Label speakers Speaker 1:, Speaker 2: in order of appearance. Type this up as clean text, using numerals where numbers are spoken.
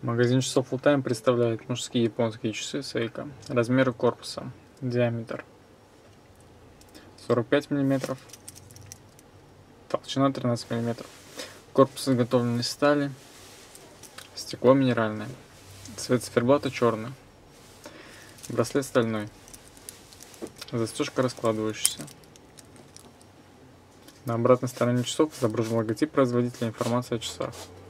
Speaker 1: Магазин часов Fulltime представляет мужские японские часы Seiko. Размеры корпуса. Диаметр 45 мм. Толщина 13 мм. Корпус изготовлен из стали. Стекло минеральное. Цвет циферблата черный. Браслет стальной. Застежка раскладывающаяся. На обратной стороне часов изображен логотип производителя, информация о часах.